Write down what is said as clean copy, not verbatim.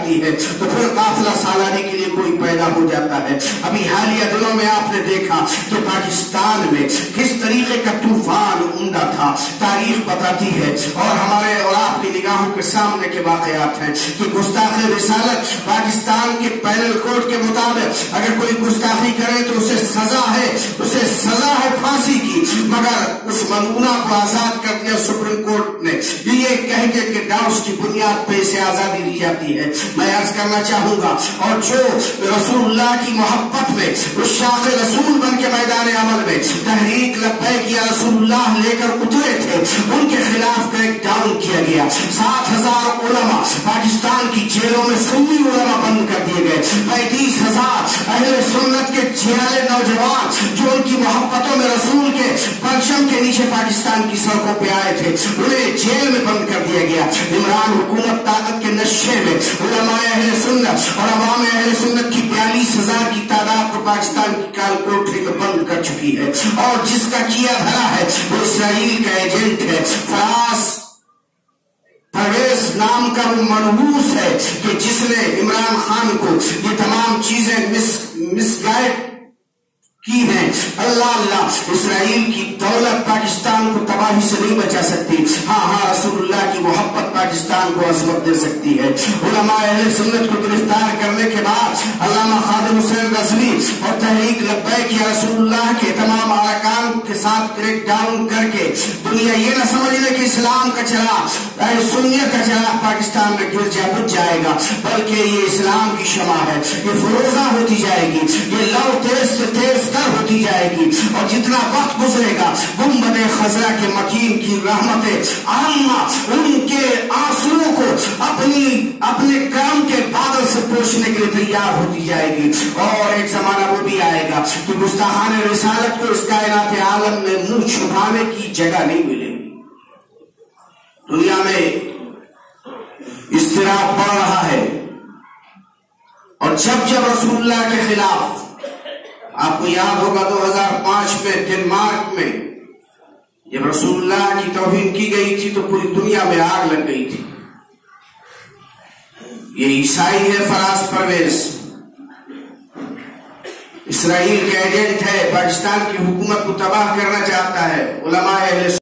جاتی ہے تو پھر قافلہ سالاری کے لیے کوئی پیدا ہو جاتا ہے۔ ابھی حالیہ دنوں میں آپ نے دیکھا کہ پاکستان میں کس طریقے کا طوفان عمدہ تھا، تاریخ بتاتی ہے اور ہمارے اور آپ کی نگاہوں کے سامنے کے واقعات ہیں کہ گستاخ رسالت پاکستان کے پینل کوڈ کے مطابق اگر کوئی گستاخی کرے تو اسے سزا ہے پھانسی کی، مگر اس ملعونہ کو آزاد کر دیا سپریم کورٹ نے یہ کہہ کے کہ ڈاؤس کی بنیاد پہ اسے آزادی دی جاتی ہے۔ میں عرض کرنا چاہوں گا، اور جو رسول اللہ کی محبت میں اس شاخ رسول بن کے میدان عمل میں تحریک لبیک یا رسول اللہ لے کر اترے تھے، ان کے خلاف کریک ڈاؤن کیا گیا۔ 7,000 علماء پاکستان کی جیلوں میں سنی علماء بند کر دیے گئے۔ 35,000 اہل سنت کے جھیالے نوجوان جو ان کی محبتوں میں رسول کے پرچم کے نیچے پاکستان کی سڑکوں پہ آئے تھے، انہیں جیل میں بند کر دیا گیا۔ عمران حکومت طاقت کے نشے میں علماء اہل سنت اور عوام اہل سنت کی 42,000 کی تعداد کو پاکستان کی کال کوٹری میں بند کر چکی ہے، اور جس کا کیا دھرا ہے وہ اسرائیل کا ایجنٹ ہے۔ پرویز نام کا وہ منحوس ہے کہ جس نے عمران خان کو یہ تمام چیزیں مس گائیڈ کی ہیں۔ اللہ اسرائیل کی دولت پاکستان کو تباہی سے نہیں بچا سکتی، ہاں رسول اللہ کی محبت پاکستان کو عظمت دے سکتی ہے۔ علماء اہل سنت کو گرفتار کرنے کے بعد علامہ خادم حسین رضوی اور تحریک لبیک یا رسول اللہ کے تمام ارکان کے ساتھ کریک ڈاؤن کر کے دنیا یہ نہ سمجھ لے کہ اسلام کا چراغ سنیت کا چراغ پاکستان میں گرجا بجھ جائے گا، بلکہ یہ اسلام کی شمع ہے، یہ فروزہ ہوتی جائے گی، یہ لو تیز سے تیز ہوتی جائے گی، اور جتنا وقت گزرے گا گنبد خضرا کے مکین کی رحمت عامہ ان کے آنسوؤں کو اپنے کرم کے بادل سے پوچھنے کے لیے تیار ہوتی جائے گی۔ اور ایک زمانہ وہ بھی آئے گا کہ گستاخان رسالت کو اس کائنات عالم میں منہ چھپانے کی جگہ نہیں ملے گی۔ دنیا میں اضطراب بڑھ رہا ہے، اور جب رسول اللہ کے خلاف، آپ کو یاد ہوگا 2005 میں ڈنمارک میں جب رسول اللہ کی توہین کی گئی تھی تو پوری دنیا میں آگ لگ گئی تھی۔ یہ عیسائی ہے فراز پرویز، اسرائیل کا ایجنٹ ہے، پاکستان کی حکومت کو تباہ کرنا چاہتا ہے۔ علماء اہل